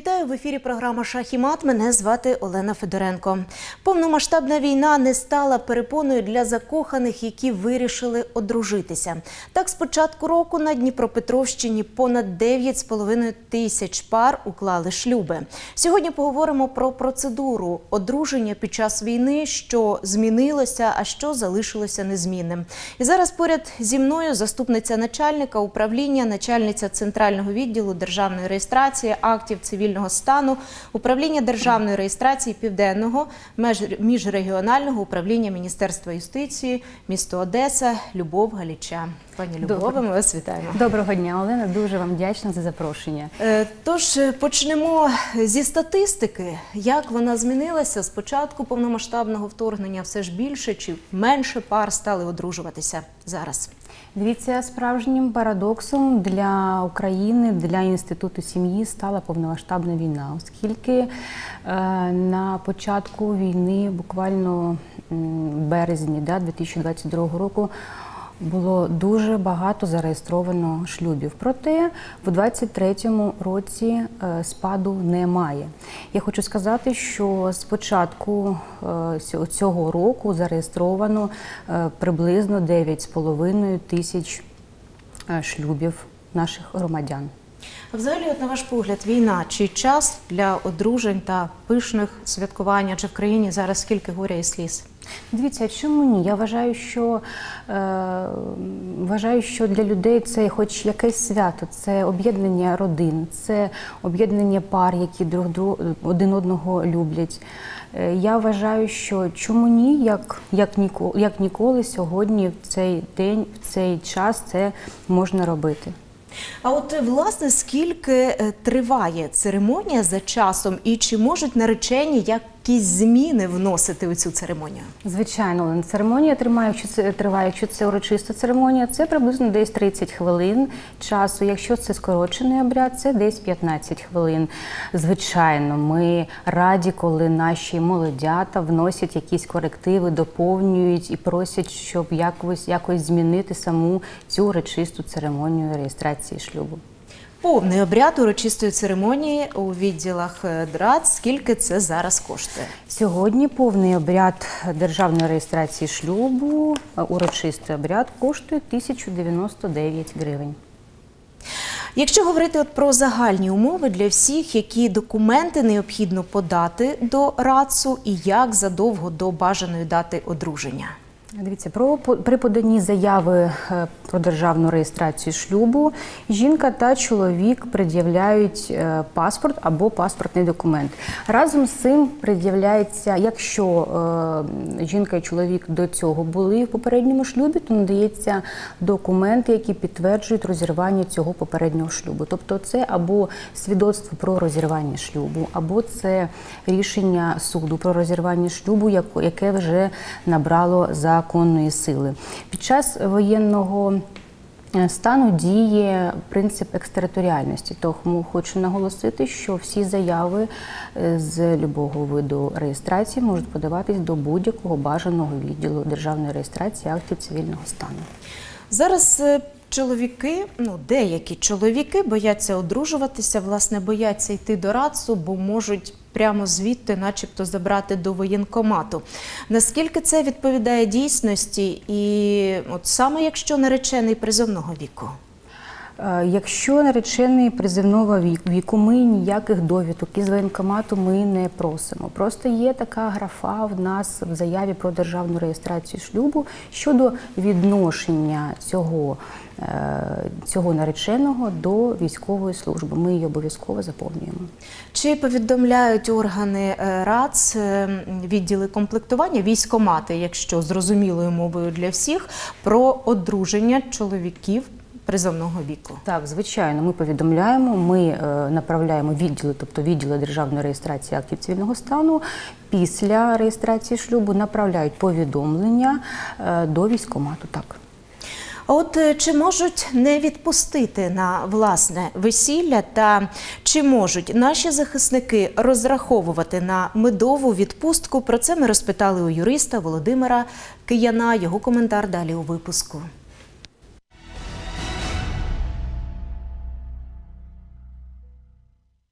Вітаю в ефірі програма «Шах і мат». Мене звати Олена Федоренко. Повномасштабна війна не стала перепоною для закоханих, які вирішили одружитися. Так, з початку року на Дніпропетровщині понад 9,5 тисяч пар уклали шлюби. Сьогодні поговоримо про процедуру одруження під час війни, що змінилося, а що залишилося незмінним. І зараз поряд зі мною заступниця начальника управління, начальниця Центрального відділу державної реєстрації актів цивільного стану, управління державної реєстрації Південного міжрегіонального управління Міністерства юстиції, місто Одеса, Любов Галіча. Пані Любове, ми вас вітаємо. Доброго дня, Олена. Дуже вам вдячна за запрошення. Тож, почнемо зі статистики. Як вона змінилася з початку повномасштабного вторгнення? Все ж більше чи менше пар стали одружуватися зараз? Дивіться, справжнім парадоксом для України, для інституту сім'ї стала повномасштабна війна, оскільки на початку війни, буквально в березні 2022 року, було дуже багато зареєстровано шлюбів. Проте в 2023 році спаду немає. Я хочу сказати, що з початку цього року зареєстровано приблизно 9,5 тисяч шлюбів наших громадян. А взагалі, от на ваш погляд, війна чи час для одружень та пишних святкувань? Адже в країні зараз скільки горя і сліз? Дивіться, чому ні? Я вважаю, що для людей це хоч якесь свято, це об'єднання родин, це об'єднання пар, які один одного люблять. Я вважаю, що чому ні, як ніколи сьогодні, в цей день, в цей час це можна робити. А от, власне, скільки триває церемонія за часом і чи можуть наречені якісь зміни вносити у цю церемонію? Звичайно, церемонія триває, якщо це урочиста церемонія, це приблизно десь 30 хвилин часу. Якщо це скорочений обряд, це десь 15 хвилин. Звичайно, ми раді, коли наші молодята вносять якісь корективи, доповнюють і просять, щоб якось змінити саму цю урочисту церемонію реєстрації шлюбу. Повний обряд урочистої церемонії у відділах ДРАЦ. Скільки це зараз коштує? Сьогодні повний обряд державної реєстрації шлюбу, урочистий обряд, коштує 1099 гривень. Якщо говорити про загальні умови для всіх, які документи необхідно подати до РАЦу і як задовго до бажаної дати одруження? Дивіться, при поданні заяви про державну реєстрацію шлюбу жінка та чоловік пред'являють паспорт або паспортний документ. Разом з цим пред'являється, якщо жінка і чоловік до цього були в попередньому шлюбі, то надається документи, які підтверджують розірвання цього попереднього шлюбу. Тобто це або свідоцтво про розірвання шлюбу, або це рішення суду про розірвання шлюбу, яке вже набрало законної сили. Під час воєнного стану діє принцип екстериторіальності, тому хочу наголосити, що всі заяви з любого виду реєстрації можуть подаватись до будь-якого бажаного відділу державної реєстрації актів цивільного стану. Зараз чоловіки, деякі чоловіки бояться одружуватися, власне, бояться йти до РАЦу, бо можуть прямо звідти начебто забрати до воєнкомату. Наскільки це відповідає дійсності і саме якщо наречений призовного віку? Якщо наречений призовного віку, ми ніяких довідок із воєнкомату ми не просимо. Просто є така графа в нас в заяві про державну реєстрацію шлюбу щодо відношення цього нареченого до військової служби. Ми її обов'язково заповнюємо. Чи повідомляють органи РАЦ, відділи комплектування, військкомати, якщо зрозумілою мовою для всіх, про одруження чоловіків призовного віку? Так, звичайно, ми повідомляємо, ми направляємо відділи, тобто відділи державної реєстрації актів цивільного стану, після реєстрації шлюбу направляють повідомлення до військкомату, так. А от чи можуть не відпустити на власне весілля та чи можуть наші захисники розраховувати на медову відпустку? Про це ми розпитали у юриста Володимира Кияна. Його коментар далі у випуску.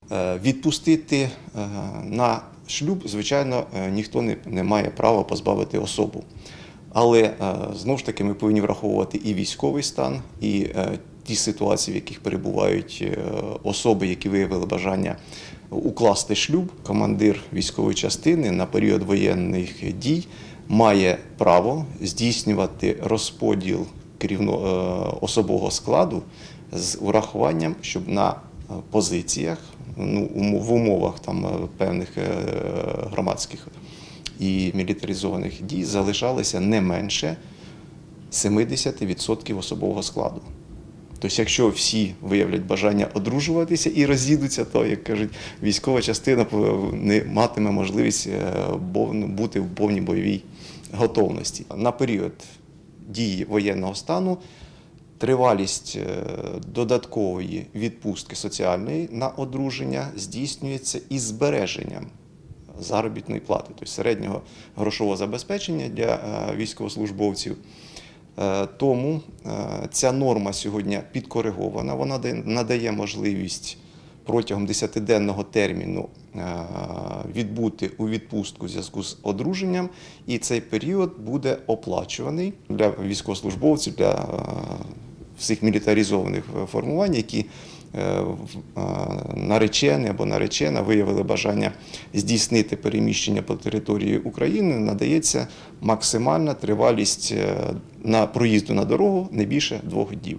Відпустити на шлюб, звичайно, ніхто не має права позбавити особу. Але, знову ж таки, ми повинні враховувати і військовий стан, і ті ситуації, в яких перебувають особи, які виявили бажання укласти шлюб. Командир військової частини на період воєнних дій має право здійснювати розподіл особового складу з урахуванням, щоб на позиціях, в умовах певних громадських і мілітаризованих дій залишалося не менше 70% особового складу. Тобто, якщо всі виявлять бажання одружуватися і розійдуться, то, як кажуть, військова частина не матиме можливість бути в повній бойовій готовності. На період дії воєнного стану тривалість додаткової відпустки соціальної на одруження здійснюється із збереженням заробітної плати, тобто середнього грошового забезпечення для військовослужбовців. Тому ця норма сьогодні підкоригована, вона надає можливість протягом 10-денного терміну відбути у відпустку в зв'язку з одруженням, і цей період буде оплачуваний для військовослужбовців, для всіх мілітаризованих формувань, які наречені або наречена виявили бажання здійснити переміщення по території України, надається максимальна тривалість на проїзду на дорогу не більше 2 днів.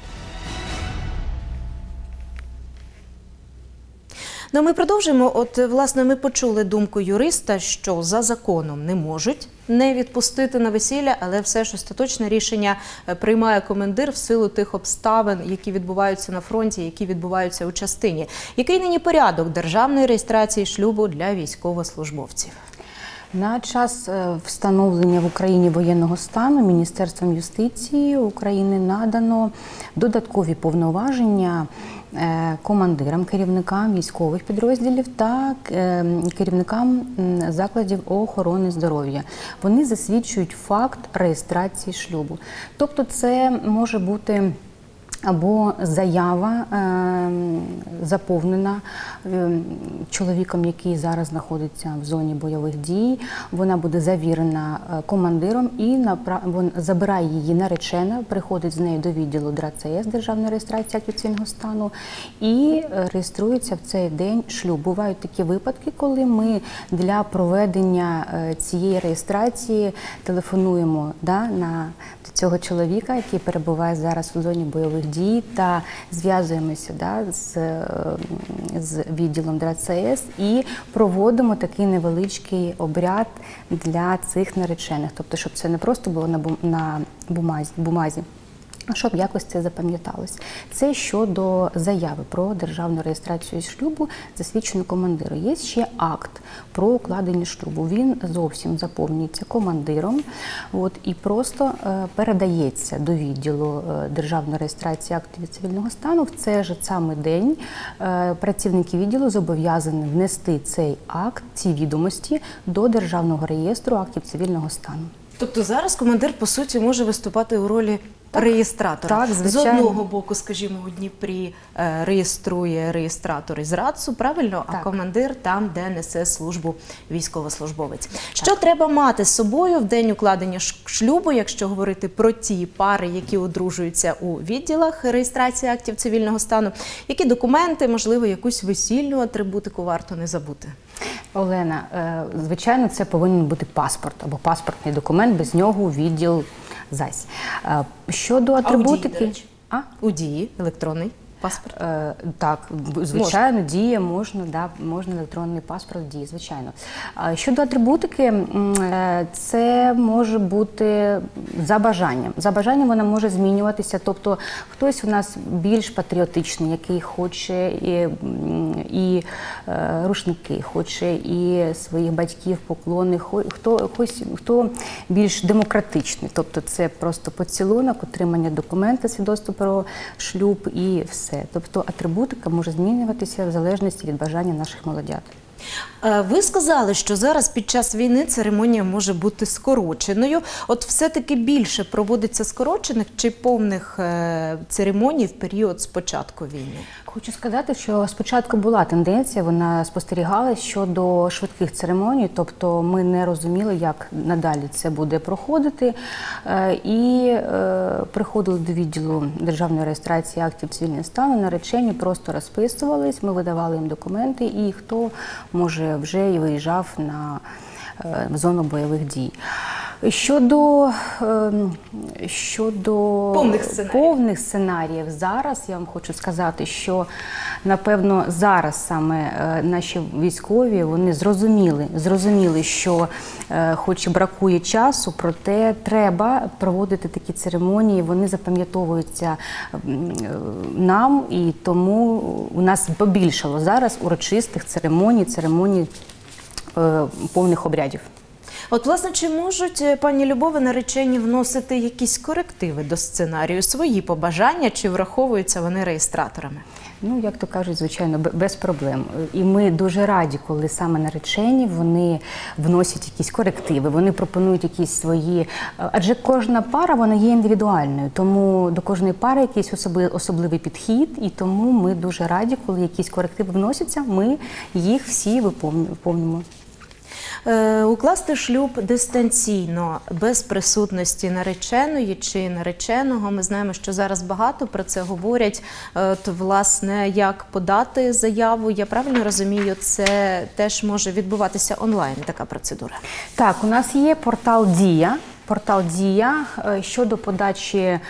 Ну, ми продовжуємо. Власне, ми почули думку юриста, що за законом не можуть не відпустити на весілля, але все ж остаточне рішення приймає командир в силу тих обставин, які відбуваються на фронті, які відбуваються у частині. Який нині порядок державної реєстрації шлюбу для військовослужбовців? На час встановлення в Україні воєнного стану Міністерством юстиції України надано додаткові повноваження командирам, керівникам військових підрозділів та керівникам закладів охорони здоров'я. Вони засвідчують факт реєстрації шлюбу. Тобто це може бути або заява заповнена чоловіком, який зараз знаходиться в зоні бойових дій. Вона буде завірена командиром і забирає її наречена, приходить з нею до відділу ДРАЦС, Державної реєстрації актів цивільного стану, і реєструється в цей день шлюб. Бувають такі випадки, коли ми для проведення цієї реєстрації телефонуємо до цього чоловіка, який перебуває зараз у зоні бойових дій, та зв'язуємося з відділом ДРАЦС і проводимо такий невеличкий обряд для цих наречених. Тобто, щоб це не просто було на бумазі, а щоб якось це запам'яталось. Це щодо заяви про державну реєстрацію шлюбу, засвідчену командиру. Є ще акт про укладення шлюбу. Він зовсім заповнюється командиром і просто передається до відділу державної реєстрації актів цивільного стану. В цей же самий день працівники відділу зобов'язані внести цей акт, ці відомості до Державного реєстру актів цивільного стану. Тобто зараз командир, по суті, може виступати у ролі реєстратора. Так, звичайно. З одного боку, скажімо, у Дніпрі реєструє реєстратор із РАЦУ, правильно? Так. А командир там, де несе службу військовослужбовець. Що треба мати з собою в день укладення шлюбу, якщо говорити про ті пари, які одружуються у відділах реєстрації актів цивільного стану? Які документи, можливо, якусь весільну атрибутику варто не забути? Олена, звичайно, це повинен бути паспорт або паспортний документ, без нього у відділ зась. Щодо атрибутики... у дії, до речі? У дії електронний паспорт? Так, звичайно, діє, можна електронний паспорт в дії, звичайно. Щодо атрибутики, це може бути за бажанням. За бажанням вона може змінюватися, тобто хтось у нас більш патріотичний, який хоче і рушники, хоче і своїх батьків, поклони, хто більш демократичний, тобто це просто поцілунок, отримання документа, свідоцтво про шлюб і все. Тобто атрибутика може змінюватися в залежності від бажання наших молодят. Ви сказали, що зараз під час війни церемонія може бути скороченою. От все-таки більше проводиться скорочених чи повних церемоній в період з початку війни? Хочу сказати, що спочатку була тенденція, вона спостерігалася щодо швидких церемоній, тобто ми не розуміли, як надалі це буде проходити, і приходили до відділу державної реєстрації актів цивільного стану, наречені просто розписувались, ми видавали їм документи, і хто, може, вже і виїжджав на зону бойових дій. Щодо повних сценаріїв, зараз я вам хочу сказати, що, напевно, зараз саме наші військові, вони зрозуміли, що хоч і бракує часу, проте треба проводити такі церемонії, вони запам'ятовуються нам, і тому у нас побільшало зараз урочистих церемоній повних обрядів. От, власне, чи можуть, пані Любове, наречені вносити якісь корективи до сценарію, свої побажання, чи враховуються вони реєстраторами? Ну, як то кажуть, звичайно, без проблем. І ми дуже раді, коли саме наречені, вони вносять якісь корективи, вони пропонують якісь свої... Адже кожна пара, вона є індивідуальною, тому до кожної пари якийсь особливий підхід, і тому ми дуже раді, коли якісь корективи вносяться, ми їх всі виповнюємо. Укласти шлюб дистанційно, без присутності нареченої чи нареченого. Ми знаємо, що зараз багато про це говорять. Власне, як подати заяву, я правильно розумію, це теж може відбуватися онлайн, така процедура? Так, у нас є портал «Дія». Портал «Дія» щодо подачі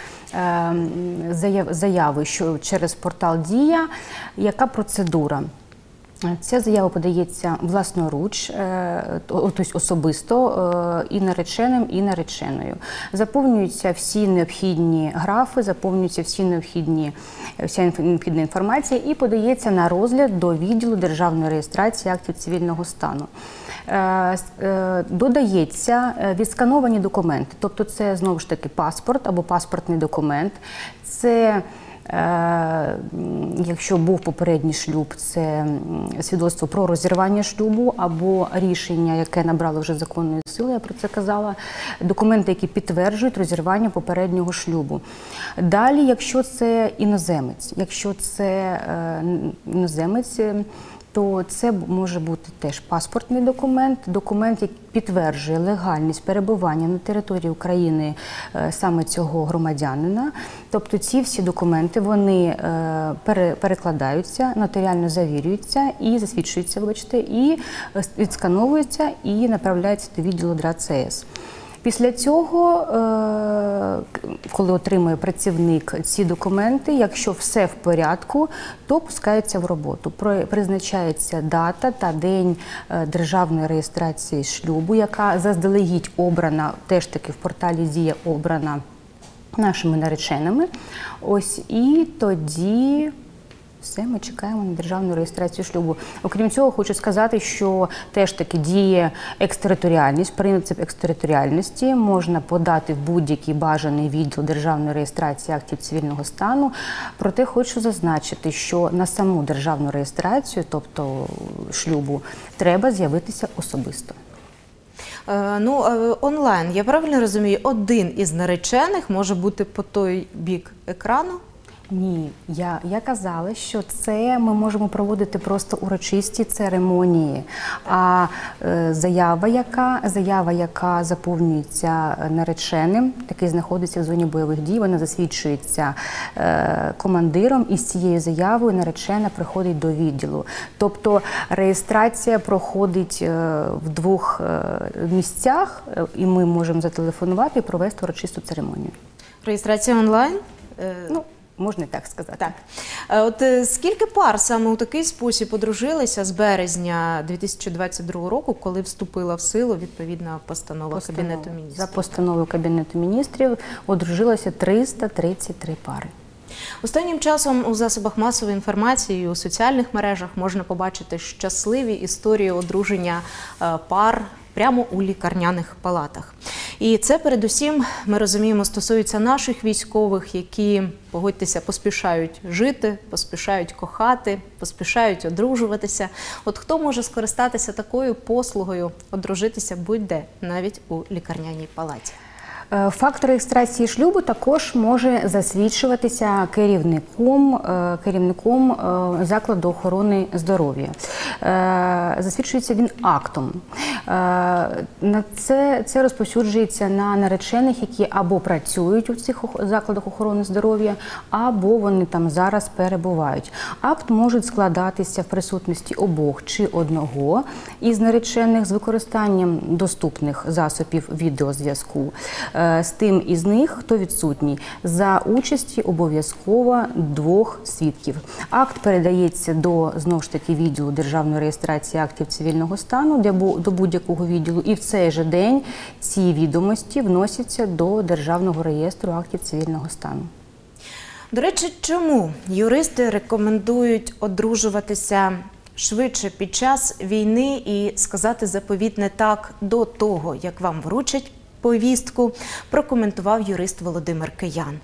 заяви через портал «Дія». Яка процедура? Ця заява подається власноруч, тобто особисто, і нареченим, і нареченою. Заповнюються всі необхідні графи, заповнюється вся необхідна інформація і подається на розгляд до відділу державної реєстрації актів цивільного стану. Додається відскановані документи, тобто це, знову ж таки, паспорт або паспортний документ, це... Якщо був попередній шлюб, це свідоцтво про розірвання шлюбу або рішення, яке набрало вже законної сили, я про це казала, документи, які підтверджують розірвання попереднього шлюбу. Далі, якщо це іноземець, то це може бути теж паспортний документ, документ, який підтверджує легальність перебування на території України саме цього громадянина. Тобто ці всі документи, вони перекладаються, нотаріально завірюються і засвідчуються, і відскановуються і направляються до відділу ДРАЦС. Після цього, коли отримує працівник ці документи, якщо все в порядку, то пускається в роботу. Призначається дата та день державної реєстрації шлюбу, яка заздалегідь обрана, теж таки в порталі «Дія» обрана нашими нареченими. Ось, і тоді... Все, ми чекаємо на державну реєстрацію шлюбу. Окрім цього, хочу сказати, що теж таки діє екстериторіальність, принцип екстериторіальності. Можна подати в будь-який бажаний відділ державної реєстрації актів цивільного стану. Проте хочу зазначити, що на саму державну реєстрацію, тобто шлюбу, треба з'явитися особисто. Онлайн, я правильно розумію, один із наречених може бути по той бік екрану? Ні, я казала, що це ми можемо проводити просто урочисті церемонії, а заява, яка заповнюється нареченим, який знаходиться в зоні бойових дій, вона засвідчується командиром, і з цією заявою наречена приходить до відділу. Тобто реєстрація проходить в двох місцях, і ми можемо зателефонувати і провести урочисту церемонію. Реєстрація онлайн? Можна так сказати. Так. От скільки пар саме у такий спосіб одружилися з березня 2022 року, коли вступила в силу відповідна постанова Кабінету міністрів? За постановою Кабінету міністрів одружилося 333 пари. Останнім часом у засобах масової інформації і у соціальних мережах можна побачити щасливі історії одруження пар прямо у лікарняних палатах. І це передусім, ми розуміємо, стосується наших військових, які, погодьтеся, поспішають жити, поспішають кохати, поспішають одружуватися. От хто може скористатися такою послугою, одружитися будь-де, навіть у лікарняній палаті? Факт реєстрації шлюбу також може засвідчуватися керівником закладу охорони здоров'я. Засвідчується він актом. Це розповсюджується на наречених, які або працюють у цих закладах охорони здоров'я, або вони там зараз перебувають. Акт може складатися в присутності обох чи одного із наречених з використанням доступних засобів відеозв'язку з тим із них, хто відсутній, за участі обов'язково двох свідків. Акт передається до, знову ж таки, відділу державної реєстрації актів цивільного стану, до будь-якого відділу, і в цей же день ці відомості вносяться до Державного реєстру актів цивільного стану. До речі, чому юристи рекомендують одружуватися швидше під час війни і сказати заповітне «так» до того, як вам вручать повістку, прокоментував юрист Володимир Киян.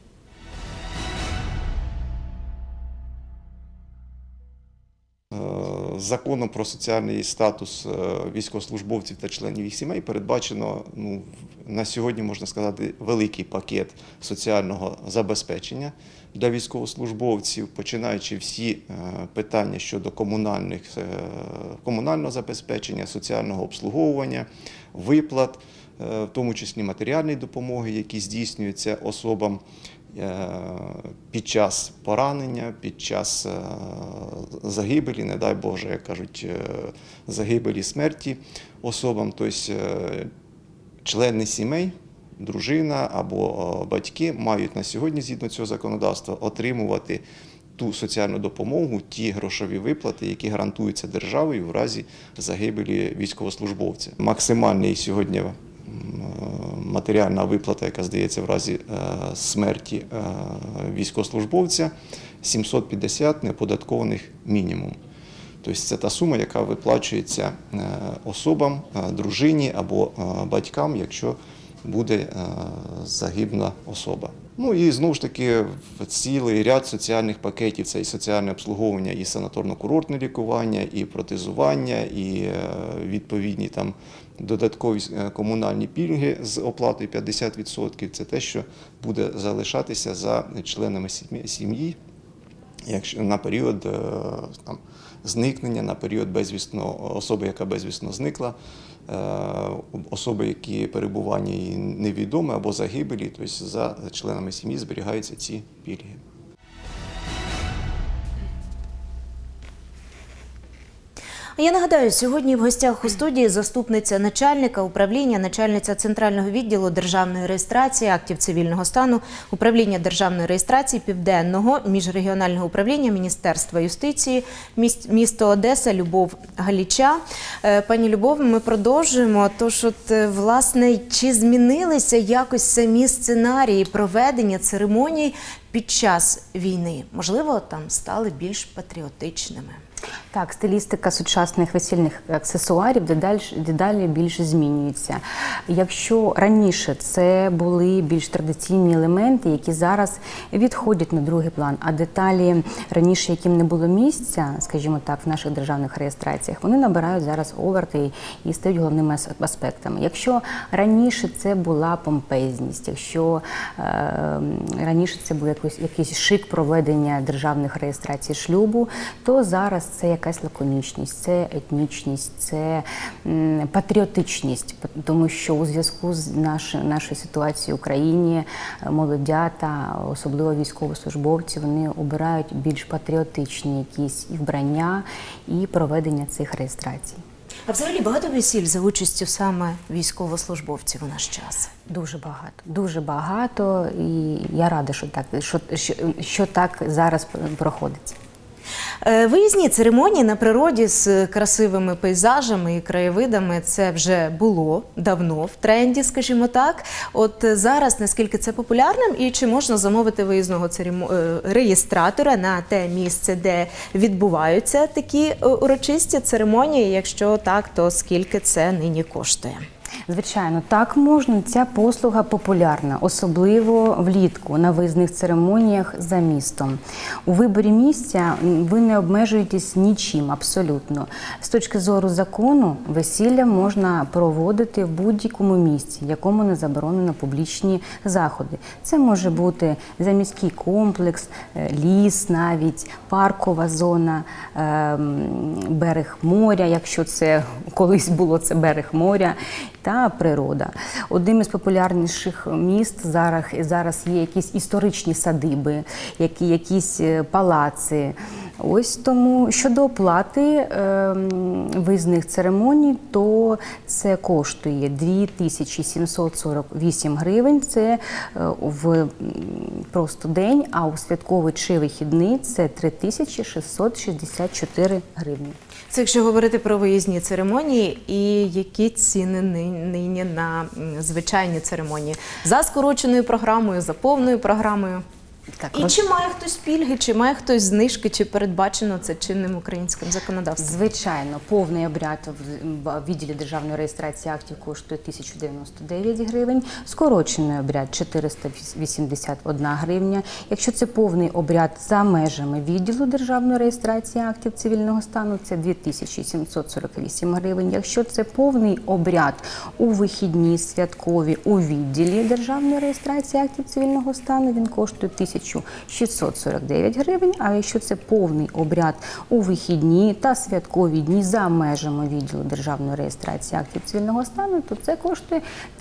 Законом про соціальний статус військовослужбовців та членів їх сімей передбачено, на сьогодні, можна сказати, великий пакет соціального забезпечення для військовослужбовців, починаючи всі питання щодо комунального забезпечення, соціального обслуговування, виплат, в тому числі матеріальної допомоги, які здійснюються особам під час поранення, під час загибелі, не дай Боже, як кажуть, загибелі, смерті особам, тобто члени сімей, дружина або батьки мають на сьогодні, згідно цього законодавства, отримувати ту соціальну допомогу, ті грошові виплати, які гарантуються державою в разі загибелі військовослужбовця. Максимальний сьогодні матеріальна виплата, яка здається в разі смерті військовослужбовця, 750 неоподаткованих мінімум. Тобто це та сума, яка виплачується особам, дружині або батькам, якщо буде загибла особа. Ну і знову ж таки цілий ряд соціальних пакетів, це і соціальне обслуговування, і санаторно-курортне лікування, і протезування, і відповідні там додаткові комунальні пільги з оплатою 50%. Це те, що буде залишатися за членами сім'ї, якщо на період там, зникнення, на період особи, яка безвісно зникла, особи, які перебування її невідоме або загибелі, тобто за членами сім'ї зберігаються ці пільги. Я нагадаю, сьогодні в гостях у студії заступниця начальника управління, начальниця Центрального відділу державної реєстрації актів цивільного стану, управління державної реєстрації Південного міжрегіонального управління Міністерства юстиції, місто Одеса, Любов Галіча. Пані Любов, ми продовжуємо. Тож, власне, чи змінилися якось самі сценарії проведення церемоній під час війни? Можливо, там стали більш патріотичними? Так, стилістика сучасних весільних аксесуарів дедалі більше змінюється. Якщо раніше це були більш традиційні елементи, які зараз відходять на другий план, а деталі раніше, яким не було місця, скажімо так, в наших державних реєстраціях, вони набирають зараз оберти і стають головними аспектами. Якщо раніше це була помпезність, якщо раніше це був якийсь шик проведення державних реєстрацій шлюбу, то зараз це якась лаконічність, це етнічність, це патріотичність, тому що у зв'язку з нашою ситуацією в Україні молодята, особливо військовослужбовці, вони обирають більш патріотичні якісь і вбрання, і проведення цих реєстрацій. А взагалі багато весіль за участю саме військовослужбовців у наш час? Дуже багато, і я рада, що так зараз проходить. Виїзні церемонії на природі з красивими пейзажами і краєвидами – це вже було давно в тренді, скажімо так. От зараз, наскільки це популярним, і чи можна замовити виїзного реєстратора на те місце, де відбуваються такі урочисті церемонії? Якщо так, то скільки це нині коштує? Звичайно, так можна. Ця послуга популярна, особливо влітку на виїзних церемоніях за містом. У виборі місця ви не обмежуєтесь нічим абсолютно. З точки зору закону, весілля можна проводити в будь-якому місці, в якому не заборонено публічні заходи. Це може бути заміський комплекс, ліс навіть, паркова зона, берег моря, якщо це колись було це берег моря, та природа. Одним із популярніших міст зараз є якісь історичні садиби, якісь палаци. Ось тому щодо оплати виїзних церемоній, то це коштує 2748 гривень, це в просто день, а у святковий чи вихідний це 3664 гривні. Це якщо говорити про виїзні церемонії, і які ціни нині на звичайні церемонії? За скороченою програмою, за повною програмою? Так, І чи має хтось пільги, чи має хтось знижки, чи передбачено це чинним українським законодавством? Звичайно, повний обряд в відділі державної реєстрації актів коштує 1099 гривень, скорочений обряд 481 гривня. Якщо це повний обряд за межами відділу державної реєстрації актів цивільного стану, це 2748 гривень. Якщо це повний обряд у вихідні святкові у відділі державної реєстрації актів цивільного стану, він коштує 1649 гривень, а якщо це повний обряд у вихідні та святкові дні за межами відділу державної реєстрації актів цивільного стану, то це коштує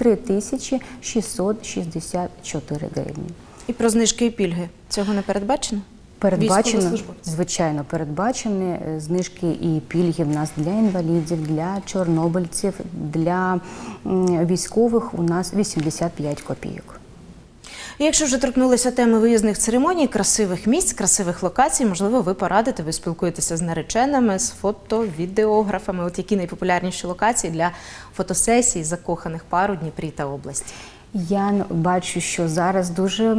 3664 гривні. І про знижки і пільги цього не передбачено? Передбачено, звичайно, передбачені знижки і пільги в нас для інвалідів, для чорнобильців, для військових у нас 85 копійок. І якщо вже торкнулися теми виїзних церемоній, красивих місць, красивих локацій, можливо, ви порадите, ви спілкуєтеся з нареченими, з фото-відеографами. От які найпопулярніші локації для фотосесій закоханих пар у Дніпрі та області? Я бачу, що зараз дуже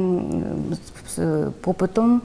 попитом,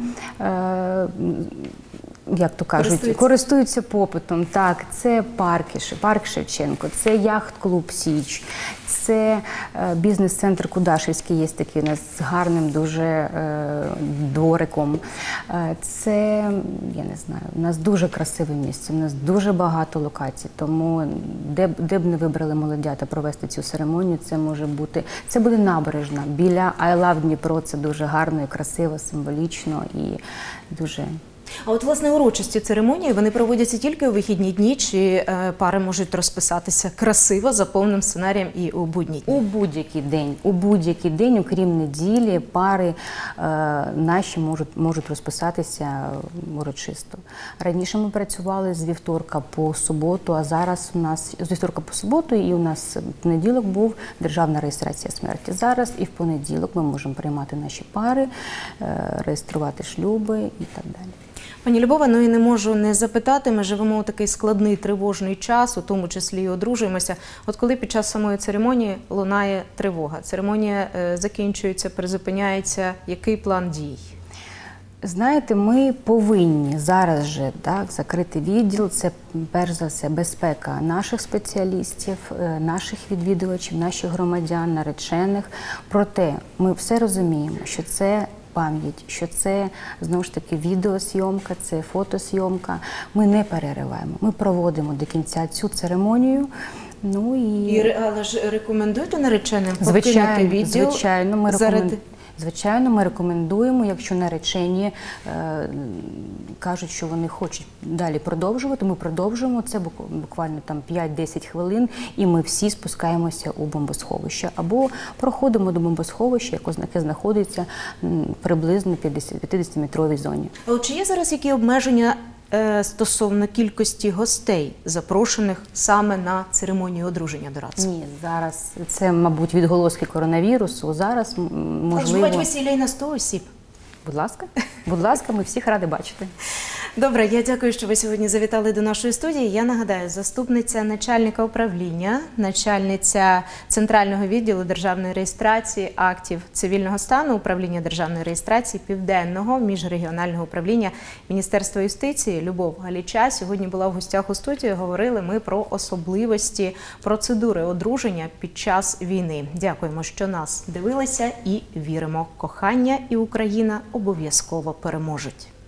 як то кажуть, користуються попитом. Так, це парк Шевченко, це яхт-клуб «Січ», це бізнес-центр Кудашівський, є такий у нас з гарним дуже двориком. Це, я не знаю, у нас дуже красиве місце, у нас дуже багато локацій, тому де б не вибрали молодята провести цю церемонію, це може бути, це буде набережна, біля I Love Дніпро, це дуже гарно і красиво, символічно і дуже... А от, власне, урочисті церемонії, вони проводяться тільки у вихідні дні, чи пари можуть розписатися красиво, за повним сценарієм і у будні дні? У будь-який день, окрім неділі, пари наші можуть розписатися урочисто. Раніше ми працювали з вівторка по суботу, а зараз у нас з вівторка по суботу, і у нас в понеділок був державна реєстрація смерті. Зараз і в понеділок ми можемо приймати наші пари, реєструвати шлюби і так далі. Пані Любова, ну і не можу не запитати, ми живемо у такий складний, тривожний час, у тому числі і одружуємося. От коли під час самої церемонії лунає тривога, церемонія закінчується, призупиняється, який план дій? Знаєте, ми повинні зараз же закрити відділ, це перш за все безпека наших спеціалістів, наших відвідувачів, наших громадян, наречених. Проте ми все розуміємо, що це пам'ять, що це, знову ж таки, відеосйомка, це фотосйомка. Ми не перериваємо, ми проводимо до кінця цю церемонію. Ну, але ж рекомендуєте нареченим покинути відділ? Звичайно, ми рекомендуємо, якщо наречені кажуть, що вони хочуть далі продовжувати, ми продовжуємо, це буквально там 5-10 хвилин, і ми всі спускаємося у бомбосховище. Або проходимо до бомбосховища, яке знаходиться приблизно в 50-метровій зоні. А чи є зараз які обмеження стосовно кількості гостей, запрошених саме на церемонію одруження до радцу? Ні, зараз це, мабуть, відголоски коронавірусу. Зараз, можливо... Бувають весілля і на 100 осіб. Будь ласка, ми всіх раді бачити. Добре, я дякую, що ви сьогодні завітали до нашої студії. Я нагадаю, заступниця начальника управління, начальниця Центрального відділу державної реєстрації актів цивільного стану Управління державної реєстрації Південного міжрегіонального управління Міністерства юстиції Любов Галіча сьогодні була в гостях у студії. Говорили ми про особливості процедури одруження під час війни. Дякуємо, що нас дивилися, і віримо, кохання і Україна обов'язково переможуть.